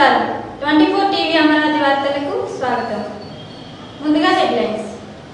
నమస్కారం 24 టీవీ అమరావతి వార్తలకు స్వాగతం. ముందుగా హెడ్లైన్స్.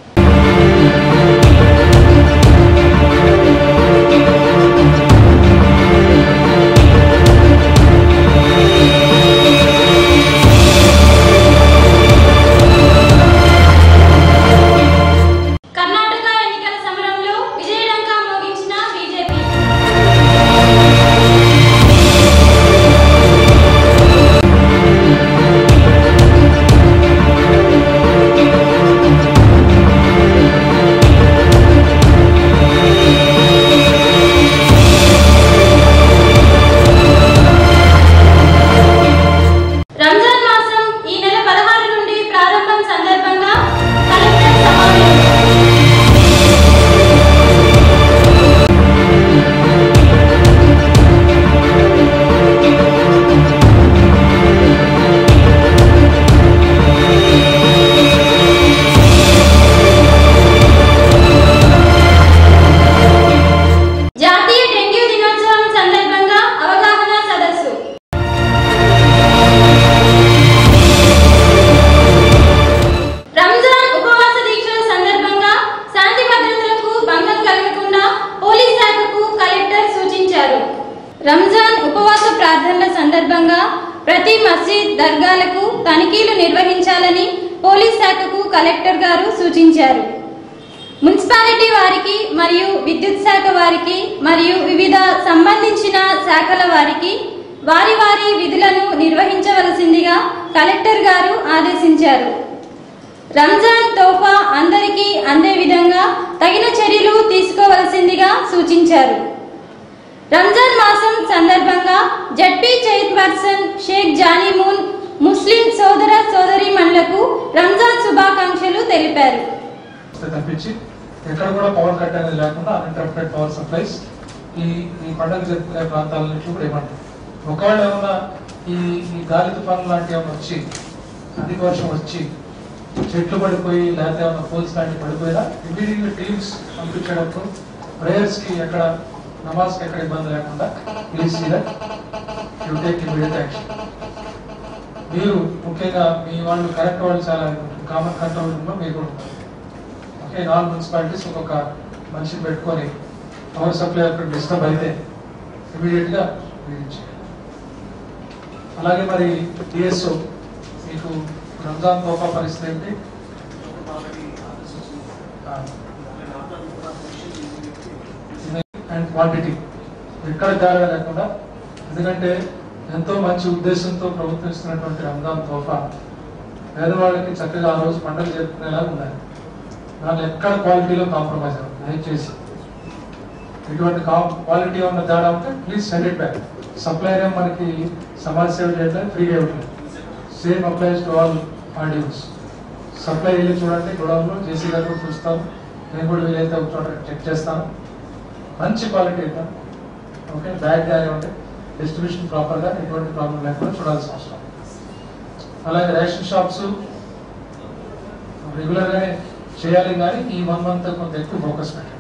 రంజాన్ ఉపవాస ప్రార్థనల సందర్భంగా ప్రతి మసీద్ దర్గాలకు తనిఖీలు నిర్వహించాలని పోలీస్ శాఖకు కలెక్టర్ గారు సూచించారు. మున్సిపాలిటీ వారికి మరియు విద్యుత్ శాఖ వారికి మరియు వివిధ సంబంధించిన శాఖల వారికి వారి వారి విధులను నిర్వహించవలసిందిగా కలెక్టర్ గారు ఆదేశించారు. రంజాన్ తోఫా అందరికీ అందే విధంగా తగిన చర్యలు తీసుకోవలసిందిగా సూచించారు. రంజాన్ మాసం సందర్భంగా ZP chairperson Shaik Janimoon Muslim సోదర సోదరీమణులకు రంజాన్ శుభాకాంక్షలు తెలిపారు. ఎక్కడ కూడా పవర్ కట్ అనేది లేకుండా అన్ఇంటరప్టెడ్ పవర్ సప్లైస్ ఈ పండుగ జరుపుకునే ప్రాంతాల నుంచి కూడా ఏమంటారు. ఒకవేళ ఏమన్నా ఈ గాలి తుఫాను లాంటి ఏమైనా వచ్చి అధిక వర్షం వచ్చి చెట్లు పడిపోయి లేకపోతే ఏమైనా పోల్స్ లాంటివి పడిపోయినా ఇమీడియట్గా టీమ్స్ పంపించేటప్పుడు ప్రేయర్స్ కి ఎక్కడ నమాజ్ కి ఎక్కడ ఇబ్బంది లేకుండా please you take immediate action. మీరు ముఖ్యంగా మీ వాళ్ళు కరెక్ట్ వాళ్ళు చాలా కామన్ కంట్రోల్ రూమ్ లో మీరు కూడా ఓకే 4 మున్సిపాలిటీస్ ఒక్కొక్క మనిషిని పెట్టుకొని పవర్ సప్లై అక్కడ డిస్టర్బ్ అయితే ఇమీడియట్ గా అలాగే మరి డిఎస్ఓ మీకు రంజాన్ తోఫా పరిస్థితి ఏంటి అండ్ క్వాంటిటీ ఎక్కడ తేడా లేకుండా, ఎందుకంటే ఎంతో మంచి ఉద్దేశంతో ప్రభుత్వం ఇస్తున్నటువంటి రంజాన్ తోఫా పేదవాళ్ళకి చక్కగా ఆ రోజు పండుగ జరుపుకునేలా ఉండాలి. దాన్ని ఎక్కడ క్వాలిటీలో కాంప్రమైజ్ అవ్వదు. దయచేసి ఇటువంటి క్వాలిటీ ఉన్న తేడా ఉంటే please send it back. Supplier ఏం మనకి సమాజ సేవ చేయట్లేదు, ఫ్రీగా ఇవ్వట్లేదు. Same applies to all audience. Supply వెళ్ళి చూడండి, గొడవలు జేసీ గారు కూడా చూస్తాను, నేను కూడా వీలైతే ఒక చోట చెక్ చేస్తాను. మంచి క్వాలిటీ ఇద్దాం. ఓకే, బ్యాగ్ కానివ్వండి, డిస్ట్రిబ్యూషన్ ప్రాపర్గా ఎటువంటి ప్రాబ్లం లేకుండా చూడాల్సిన అవసరం. అలాగే రేషన్ షాప్స్ రెగ్యులర్గానే చేయాలి, కానీ ఈ 1 month కొంత ఎక్కువ ఫోకస్ పెట్టండి.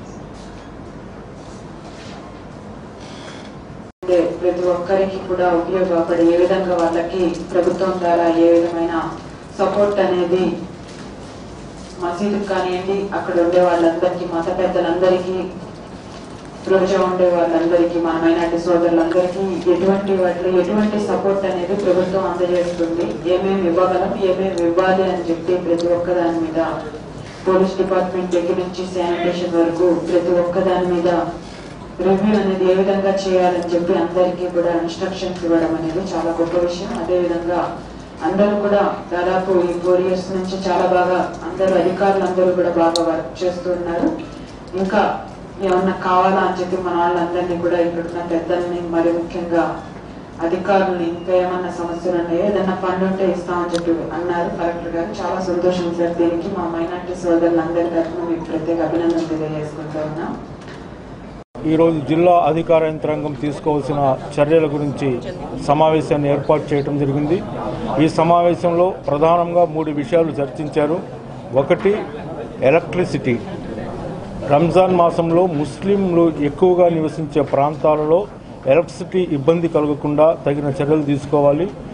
ప్రతి ఒక్కరికి కూడా ఉపయోగపడే ఏ విధంగా వాళ్ళకి ప్రభుత్వం ద్వారా ఏ విధమైన సపోర్ట్ అనేది మసీదుకు కానివ్వండి, అక్కడ ఉండే వాళ్ళందరికీ, మత పెద్దలందరికీ, రోజా ఉండే వాళ్ళందరికీ, మన మైనార్టీ సోదరులందరికీ ఎటువంటి సపోర్ట్ అనేది ప్రభుత్వం అందజేస్తుంది. ఏమేమి ఇవ్వగలం, ఏమేమి ఇవ్వాలి అని చెప్పి ప్రతి ఒక్క దాని మీద పోలీస్ డిపార్ట్మెంట్ దగ్గర నుంచి శానిటేషన్ వరకు ప్రతి ఒక్క దాని మీద రివ్యూ అనేది ఏ విధంగా చేయాలని చెప్పి అందరికీ కూడా ఇన్స్ట్రక్షన్స్ ఇవ్వడం అనేది చాలా గొప్ప విషయం. అదేవిధంగా అందరూ కూడా దాదాపు ఈ 4 years నుంచి చాలా బాగా అందరూ అధికారులు అందరూ కూడా బాగా వర్క్ చేస్తున్నారు. ఇంకా ఏమన్నా కావాలా అని చెప్పి మన వాళ్ళందరినీ కూడా ఇక్కడున్న పెద్దల్ని, మరి ముఖ్యంగా అధికారులని, ఇంకా ఏమన్నా సమస్యలు ఉన్నాయో ఏదన్నా ఫండ్ ఉంటే ఇస్తామని చెప్పి అన్నారు కలెక్టర్ గారు. చాలా సంతోషం సార్. దీనికి మా మైనార్టీ సోదరులందరి తరఫున మీకు ప్రత్యేక అభినందనలు తెలియజేసుకుంటూ ఉన్నాం. ఈరోజు జిల్లా అధికార యంత్రాంగం తీసుకోవాల్సిన చర్యల గురించి సమావేశాన్ని ఏర్పాటు చేయడం జరిగింది. ఈ సమావేశంలో ప్రధానంగా 3 విషయాలు చర్చించారు. ఒకటి, ఎలక్ట్రిసిటీ. రంజాన్ మాసంలో ముస్లింలు ఎక్కువగా నివసించే ప్రాంతాలలో ఎలక్ట్రిసిటీ ఇబ్బంది కలగకుండా తగిన చర్యలు తీసుకోవాలి.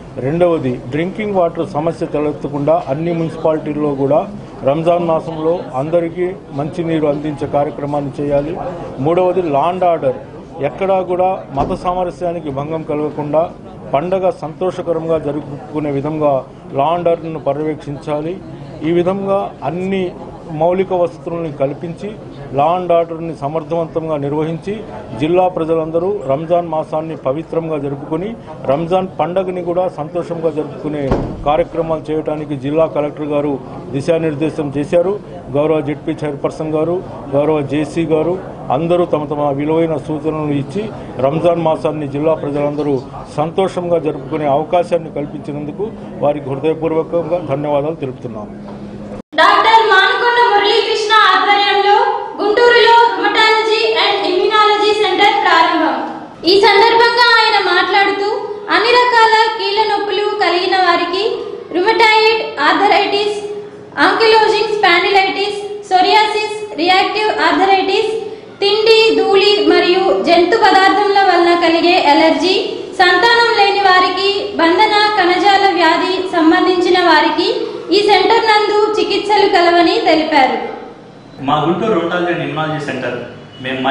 రెండవది డ్రింకింగ్ వాటర్ సమస్య తలెత్తకుండా అన్ని మున్సిపాలిటీల్లో కూడా రంజాన్ మాసంలో అందరికీ మంచినీరు అందించే కార్యక్రమాన్ని చేయాలి. మూడవది లా అండ్ ఆర్డర్, ఎక్కడా కూడా మత సామరస్యానికి భంగం కలగకుండా పండగ సంతోషకరంగా జరుపుకునే విధంగా లా అండ్ ఆర్డర్ను పర్యవేక్షించాలి. ఈ విధంగా అన్ని మౌలిక వసతులను కల్పించి లా అండ్ ఆర్డర్ని సమర్థవంతంగా నిర్వహించి జిల్లా ప్రజలందరూ రంజాన్ మాసాన్ని పవిత్రంగా జరుపుకొని రంజాన్ పండగని కూడా సంతోషంగా జరుపుకునే కార్యక్రమాలు చేయడానికి జిల్లా కలెక్టర్ గారు దిశానిర్దేశం చేశారు. గౌరవ జెడ్పీ చైర్పర్సన్ గారు, గౌరవ జేసీ గారు అందరూ తమ తమ విలువైన సూచనలు ఇచ్చి రంజాన్ మాసాన్ని జిల్లా ప్రజలందరూ సంతోషంగా జరుపుకునే అవకాశాన్ని కల్పించినందుకు వారికి హృదయపూర్వకంగా ధన్యవాదాలు తెలుపుతున్నాము. డాక్టర్ మానుకొండ మురళీకృష్ణ ఆధ్వర్యంలో గుంటూరులో రుమటాలజీ అండ్ ఇమ్యునాలజీ సెంటర్ ప్రారంభం. ఈ సందర్భంగా ఆయన మాట్లాడుతూ అన్ని రకాల కీళ్ల నొప్పులు కలిగిన వారికి rheumatoid arthritis, ankylosing spondylitis, psoriasis, reactive arthritis, తిండి, ధూళి మరియు జంతు పదార్థముల వలన కలిగే ఎలర్జీ, సంతానం లేని వారికి, బంధన కణజాల వ్యాధి సంబంధించిన వారికి ఈ సెంటర్ నందు చికిత్సలు కలవని తెలిపారు. మా Guntur rheumatology and immunology centre మేము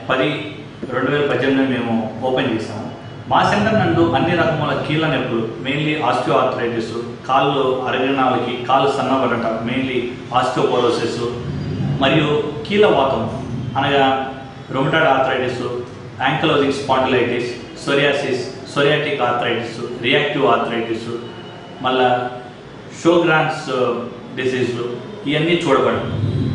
10/2018 మేము ఓపెన్ చేసాము. మా సెంటర్ నందు అన్ని రకముల కీళ్ళ నొప్పులు, మెయిన్లీ ఆస్టియో ఆర్థరైటిస్, కాళ్ళు అరగనాలకి, కాళ్ళు సన్నబడట, మెయిన్లీ ఆస్టియోపోరోసిస్, మరియు కీళ్ళవాతం అనగా rheumatoid arthritis, ankylosing spondylitis, psoriasis, psoriatic arthritis, reactive arthritis, మళ్ళా షోగ్రాన్స్ డిసీజ్లు ఇవన్నీ చూడబడదు.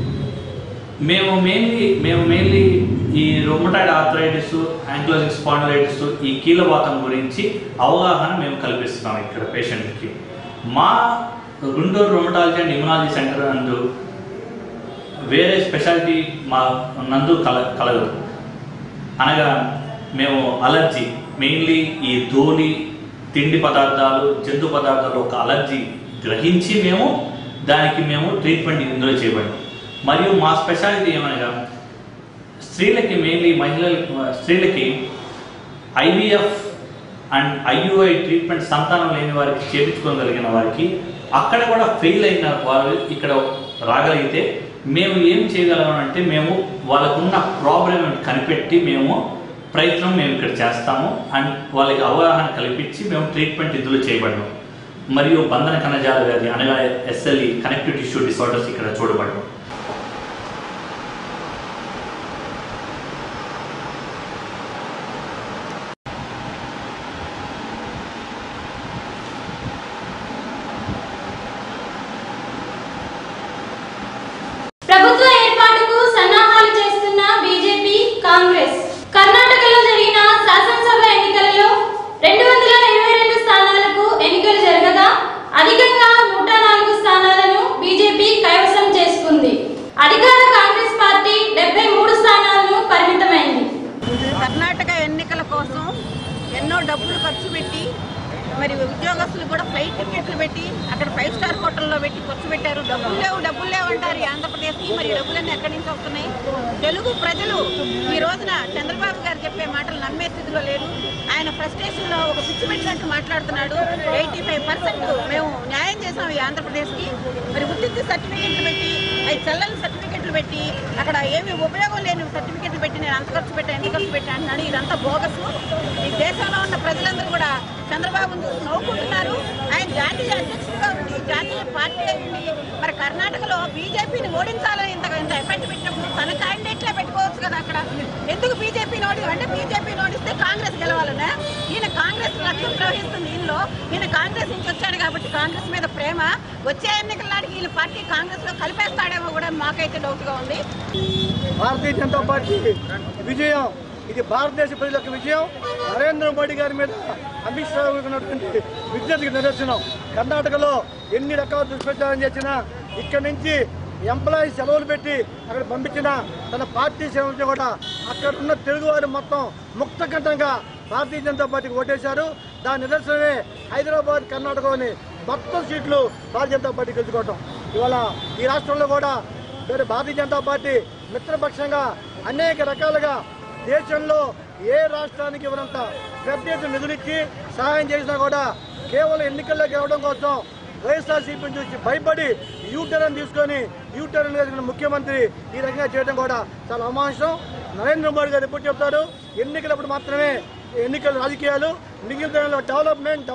మేము మెయిన్లీ ఈ రుమటాయిడ్ ఆర్థరైటిస్, యాంకిలోజింగ్ స్పాండిలైటిస్, ఈ కీళ్ళవాతం గురించి అవగాహన మేము కల్పిస్తున్నాం ఇక్కడ పేషెంట్కి. మా Guntur rheumatology and immunology centre నందు వేరే స్పెషాలిటీ మా నందు కలగదు. అనగా మేము అలర్జీ, మెయిన్లీ ఈ ధూళి, తిండి పదార్థాలు, జంతు పదార్థాలు ఒక అలర్జీ గ్రహించి దానికి మేము ట్రీట్మెంట్ ఇందులో చేయబడి. మరియు మా స్పెషాలిటీ ఏమనగా స్త్రీలకి, మెయిన్లీ స్త్రీలకి ఐవీఎఫ్ అండ్ ఐయుఐ ట్రీట్మెంట్ సంతానం లేని వారికి చేయించుకోగలిగిన వారికి అక్కడ కూడా ఫెయిల్ అయిన వారు ఇక్కడ రాగలిగితే మేము ఏం చేయగలమంటే మేము వాళ్ళకున్న ప్రాబ్లం కనిపెట్టి మేము ఇక్కడ చేస్తాము. అండ్ వాళ్ళకి అవగాహన కల్పించి మేము ట్రీట్మెంట్ ఇందులో చేయబడము. మరియు బంధన కణజాల వ్యాధి అనగా SLE, కనెక్టివ్ టిష్యూ డిసార్డర్స్ ఇక్కడ చూడబడము. ప్రభుత్వ ఏర్పాటుకు సన్నాహాలు చేస్తున్న బీజేపీ, కాంగ్రెస్. కర్ణాటకలో జరిగిన శాసనసభ ఎన్నికలలో 222 స్థానాలకు ఎన్నికలు జరగగా అధికంగా 104 స్థానాలను బీజేపీ కైవసం చేసుకుంది. అధికార కాంగ్రెస్ పార్టీ 73 స్థానాలను పరిమితమైంది. కర్ణాటక ఎన్నికల కోసం ఎన్నో డబ్బులు ఖర్చు పెట్టి, మరి ఉద్యోగస్తులు కూడా ఫ్లైట్ టికెట్లు పెట్టి అక్కడ 5 స్టార్ హోటల్లో పెట్టి ఖర్చు పెట్టారు. డబ్బులు లేవు అంటారు ఆంధ్రప్రదేశ్కి. మరి డబ్బులన్నీ ఎక్కడి నుంచి వస్తున్నాయి? తెలుగు ప్రజలు ఈ రోజున చంద్రబాబు గారు చెప్పే మాటలు నమ్మే స్థితిలో లేరు. ఆయన ఫ్రస్ట్రేషన్లో ఒక పిచ్చి పెట్టినట్టు మాట్లాడుతున్నాడు. 85% మేము న్యాయం చేసాం ఈ ఆంధ్రప్రదేశ్కి. మరి ఉద్యోగ సర్టిఫికెట్లు పెట్టి, అవి చల్లని సర్టిఫికెట్లు పెట్టి, అక్కడ ఏమి ఉపయోగం లేని సర్టిఫికెట్లు పెట్టి నేను ఎంత ఖర్చు పెట్టి అంటున్నాడు. ఇదంతా బోగస్. ఈ దేశంలో ఉన్న ప్రజలందరూ కూడా చంద్రబాబును చూసి నవ్వుకుంటున్నారు. ఆయన జాతీయ అధ్యక్షుడిగా ఉండి, జాతీయ పార్టీ ఉండి, మరి కర్ణాటకలో బీజేపీని ఓడించాలని ఇంత ఎఫెక్ట్ పెట్టినప్పుడు తన క్యాండిడేట్లే పెట్టుకోవచ్చు కదా అక్కడ. ఎందుకు బీజేపీని అంటే బీజేపీని ఓడిస్తే కాంగ్రెస్ గెలవాలనే. ఈయన కాంగ్రెస్ లక్ష్యం ప్రవహిస్తుంది. ఈయన కాంగ్రెస్ నుంచి వచ్చాడు కాబట్టి కాంగ్రెస్ మీద ప్రేమ. వచ్చే ఎన్నికల నాటికి ఈయన పార్టీ కాంగ్రెస్ లో కలిపేస్తాడేమో కూడా మాకైతే డౌట్ గా ఉంది. భారతీయ జనతా పార్టీ విజయం, ఇది భారతదేశ ప్రజల యొక్క విజయం. నరేంద్ర మోడీ గారి మీద అమిత్ షా ఉన్నటువంటి విజ్ఞతకి నిదర్శనం. కర్ణాటకలో ఎన్ని రకాల దుష్ప్రచారం చేసినా ఇక్కడి నుంచి ఎంప్లాయీస్ సెలవులు పెట్టి అక్కడ పంపించిన తన పార్టీ సేవలు కూడా అక్కడ ఉన్న తెలుగువారు మొత్తం ముక్తకంఠంగా భారతీయ జనతా పార్టీకి ఓటేశారు. దాని నిదర్శనమే హైదరాబాద్, కర్ణాటకలోని మొత్తం సీట్లు భారతీయ జనతా పార్టీ గెలుచుకోవటం. ఇవాళ ఈ రాష్ట్రంలో కూడా భారతీయ జనతా పార్టీ మిత్రపక్షంగా అనేక రకాలుగా దేశంలో ఏ రాష్ట్రానికి ఇవ్వనంత పెద్ద ఎత్తున నిధులిచ్చి సహాయం చేసినా కూడా కేవలం ఎన్నికల్లో గెలవడం కోసం వైఎస్ఆర్సీపీని చూసి భయపడి యూటర్న్ తీసుకొని యూటర్న్ కలిగిన ముఖ్యమంత్రి ఈ రకంగా చేయడం కూడా చాలా అమానుషం. నరేంద్ర మోడీ గారు ఎప్పుడు చెప్తారు, ఎన్నికలప్పుడు మాత్రమే ఎన్నికల రాజకీయాలు, మిగిలిన డెవలప్మెంట్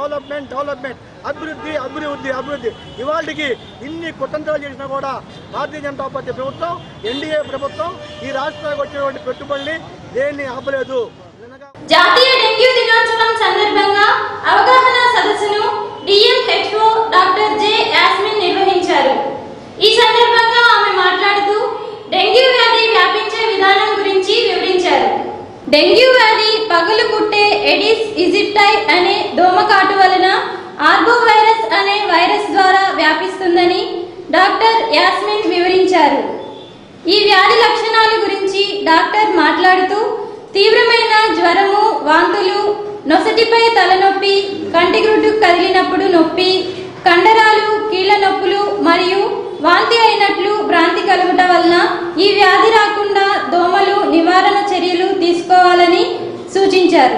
అభివృద్ధి. ఇవాళకి ఇన్ని కుతంత్రాలు చేసినా కూడా భారతీయ జనతా పార్టీ ప్రభుత్వం, ఎన్డీఏ ప్రభుత్వం ఈ రాష్ట్రానికి వచ్చినటువంటి పెట్టుబడుల్ని దేన్ని ఆపలేదు. జాతీయ డెంగ్యూ దినోత్సవం సందర్భంగా అవగాహన సదస్సును డిఎంహెచ్ఓ డాక్టర్ జె యాస్మిన్ నిర్వహించారు. ఈ సందర్భంగా ఆమె మాట్లాడుతూ డెంగ్యూ వ్యాధి వ్యాపించే విధానం గురించి వివరించారు. డెంగ్యూ వ్యాధి పగులు కుట్టే ఎడిస్ ఈజిప్టై అనే దోమకాటు వలన ఆర్బో వైరస్ అనే వైరస్ ద్వారా వ్యాపిస్తుందని డాక్టర్ యాస్మిన్ వివరించారు. ఈ వ్యాధి లక్షణాల గురించి డాక్టర్ మాట్లాడుతూ తీవ్రమైన జ్వరము, వాంతులు, నొసటిపై తలనొప్పి, కంటిగ్రుడ్డు కదిలినప్పుడు నొప్పి, కండరాలు, కీళ్ల నొప్పులు మరియు వాంతి అయినట్లు భ్రాంతి కలుగుట వలన ఈ వ్యాధి రాకుండా దోమలు నివారణ చర్యలు తీసుకోవాలని సూచించారు.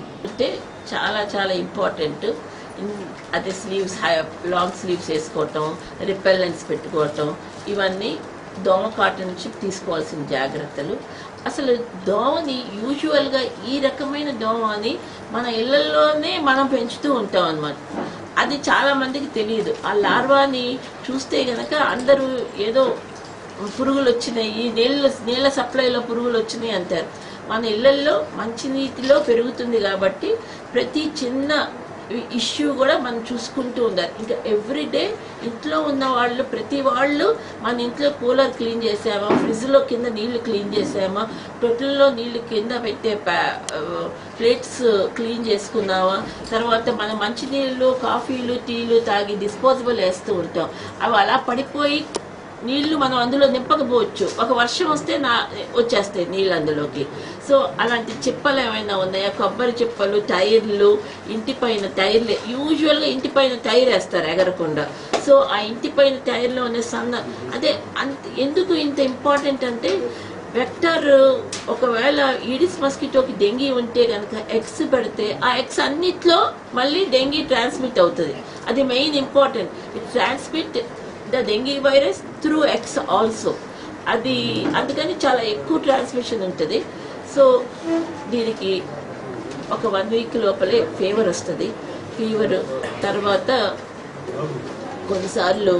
చాలా చాలా ఇంపార్టెంట్. అదే స్లీవ్స్, లాంగ్ స్లీవ్స్ వేసుకోవటం, రిపెల్లెంట్స్ పెట్టుకోవటం, ఇవన్నీ దోమ కాటు నుంచి తీసుకోవాల్సిన జాగ్రత్తలు. అసలు దోమని యూజువల్గా ఈ రకమైన దోమని మన ఇళ్లలోనే మనం పెంచుతూ ఉంటాం అన్నమాట. అది చాలా మందికి తెలియదు. ఆ లార్వాని చూస్తే గనక అందరూ ఏదో పురుగులు వచ్చినాయి, నీళ్ళ సప్లైలో పురుగులు వచ్చినాయి అంటారు. మన ఇళ్లల్లో మంచినీటిలో పెరుగుతుంది కాబట్టి ప్రతి చిన్న ఇష్యూ కూడా మనం చూసుకుంటూ ఉండాలి. ఇంకా ఎవ్రీడే ఇంట్లో ఉన్న వాళ్ళు ప్రతి వాళ్ళు మన ఇంట్లో కూలర్ క్లీన్ చేసామా, ఫ్రిడ్జ్లో కింద నీళ్లు క్లీన్ చేసామా, టొట్టెల్లో నీళ్లు కింద పెట్టే ప్లేట్స్ క్లీన్ చేసుకున్నావా, తర్వాత మన మంచినీళ్ళు, కాఫీలు, టీలు తాగి డిస్పోజబుల్ వేస్తూ ఉంటాం. అవి అలా పడిపోయి నీళ్లు మనం అందులో నింపకపోవచ్చు, ఒక వర్షం వస్తే వచ్చేస్తాయి నీళ్ళు అందులోకి. సో అలాంటి చిప్పలు ఏమైనా ఉన్నాయా, కొబ్బరి చిప్పలు, టైర్లు, ఇంటిపైన టైర్లు, యూజువల్గా ఇంటిపైన టైర్ వేస్తారు ఎగరకుండా. సో ఆ ఇంటిపైన టైర్లో ఉన్న అదే ఎందుకు ఇంత ఇంపార్టెంట్ అంటే వెక్టర్ ఒకవేళ ఈడిస్ మస్కిటోకి డెంగీ ఉంటే కనుక ఎగ్స్ పెడితే ఆ ఎగ్స్ అన్నిట్లో మళ్ళీ డెంగీ ట్రాన్స్మిట్ అవుతుంది. అది main important. It transmit the dengue virus through eggs also. అది అందుకని చాలా ఎక్కువ ట్రాన్స్మిషన్ ఉంటుంది. సో దీనికి ఒక 1 వీక్ లోపలే ఫీవర్ వస్తుంది. ఫీవర్ తర్వాత కొన్నిసార్లు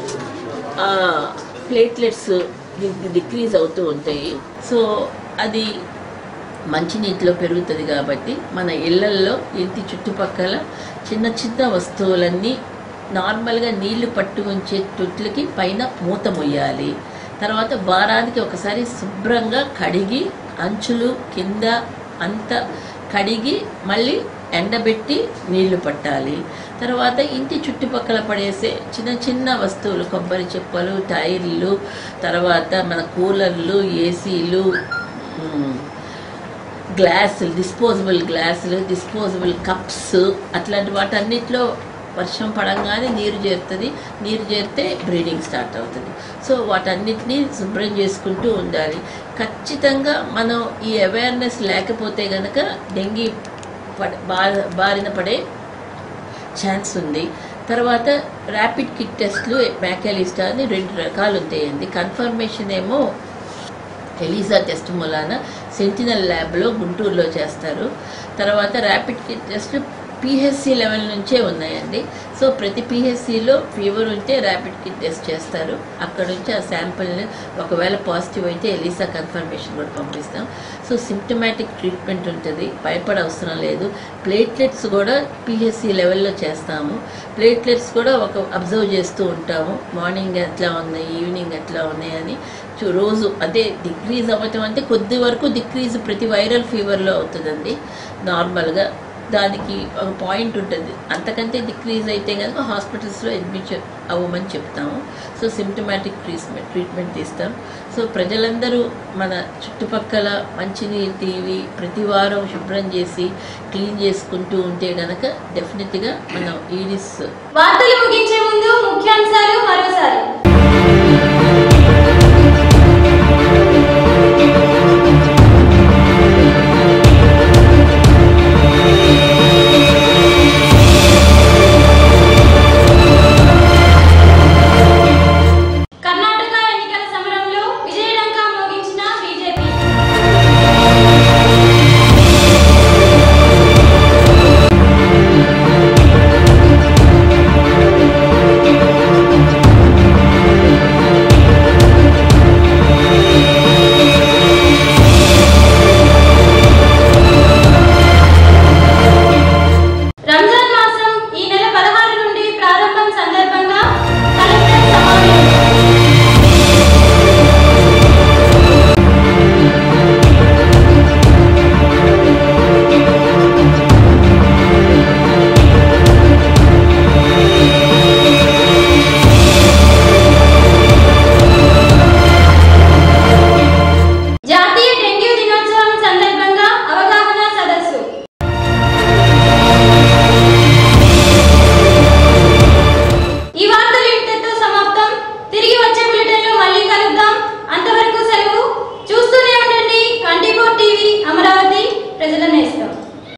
ప్లేట్లెట్స్ డిక్రీజ్ అవుతూ ఉంటాయి. సో అది మంచినీటిలో పెరుగుతుంది కాబట్టి మన ఇళ్లల్లో ఇంటి చుట్టుపక్కల చిన్న చిన్న వస్తువులన్నీ నార్మల్గా నీళ్లు పట్టు ఉంచే తొట్లకి పైన మూత మొయ్యాలి. తర్వాత వారానికి ఒకసారి శుభ్రంగా కడిగి అంచులు కింద అంతా కడిగి మళ్ళీ ఎండబెట్టి నీళ్లు పట్టాలి. తర్వాత ఇంటి చుట్టుపక్కల పడేసే చిన్న చిన్న వస్తువులు, కొబ్బరి చిప్పలు, టైర్లు, తర్వాత మన కూలర్లు, ఏసీలు, గ్లాసులు, డిస్పోజబుల్ గ్లాసులు, డిస్పోజబుల్ కప్స్, అట్లాంటి వాటన్నిటిలో వర్షం పడంగానే నీరు చేరుతుంది. నీరు చేరితే బ్రీడింగ్ స్టార్ట్ అవుతుంది. సో వాటన్నిటినీ శుభ్రం చేసుకుంటూ ఉండాలి. ఖచ్చితంగా మనం ఈ అవేర్నెస్ లేకపోతే కనుక డెంగీ బారిన పడే ఛాన్స్ ఉంది. తర్వాత ర్యాపిడ్ కిట్ టెస్ట్లు మ్యాకాలిస్టా అని 2 రకాలు ఉంటాయండి. కన్ఫర్మేషన్ ఏమో ఎలిజా టెస్ట్ మూలాన సెంటినల్ ల్యాబ్లో గుంటూరులో చేస్తారు. తర్వాత rapid kit test PHC level నుంచే ఉన్నాయండి. సో ప్రతి పిహెచ్సిలో ఫీవర్ ఉంటే ర్యాపిడ్ కిట్ టెస్ట్ చేస్తారు. అక్కడ నుంచి ఆ శాంపిల్ని ఒకవేళ పాజిటివ్ అయితే ఎలిసా కన్ఫర్మేషన్ కూడా పంపిస్తాం. సో సిమ్టమాటిక్ ట్రీట్మెంట్ ఉంటుంది, భయపడ అవసరం లేదు. ప్లేట్లెట్స్ కూడా పిహెచ్సి లెవెల్లో చేస్తాము. ప్లేట్లెట్స్ కూడా అబ్జర్వ్ చేస్తూ ఉంటాము, మార్నింగ్ ఎట్లా ఉన్నాయి, ఈవినింగ్ ఎట్లా ఉన్నాయి అని. రోజు అదే డిక్రీజ్ అవ్వటం అంటే కొద్ది వరకు డిక్రీజ్ ప్రతి వైరల్ ఫీవర్లో అవుతుందండి. నార్మల్గా దానికి ఒక పాయింట్ ఉంటుంది. అంతకంటే డిక్రీజ్ అయితే కనుక హాస్పిటల్స్లో అడ్మిట్ అవ్వమని చెప్తాము. సో సిమ్టమాటిక్ ట్రీట్మెంట్ ఇస్తాం. సో ప్రజలందరూ మన చుట్టుపక్కల మంచినీటివి ప్రతి వారం శుభ్రం చేసి క్లీన్ చేసుకుంటూ ఉంటే కనుక డెఫినెట్గా మనం ఈడిస్. వార్తలు ముగించే ముందు ముఖ్యాంశాలు మరోసారి.